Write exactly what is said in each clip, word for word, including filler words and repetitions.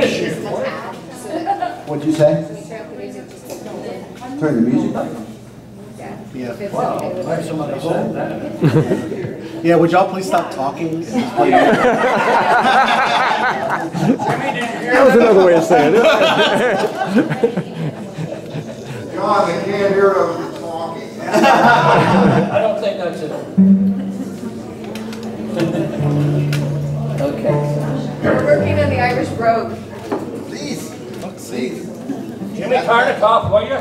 issue. What'd you say? Turn the music up? Yeah. Wow, like somebody said that. Yeah, would y'all please stop talking? And just play? That was another way of saying it. John, they can't hear us talking. I don't think that's it. Okay. We're working on the Irish brogue. Please. Let's see. Jimmy Carter, cough, will you?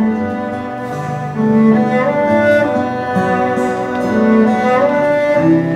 Thank you.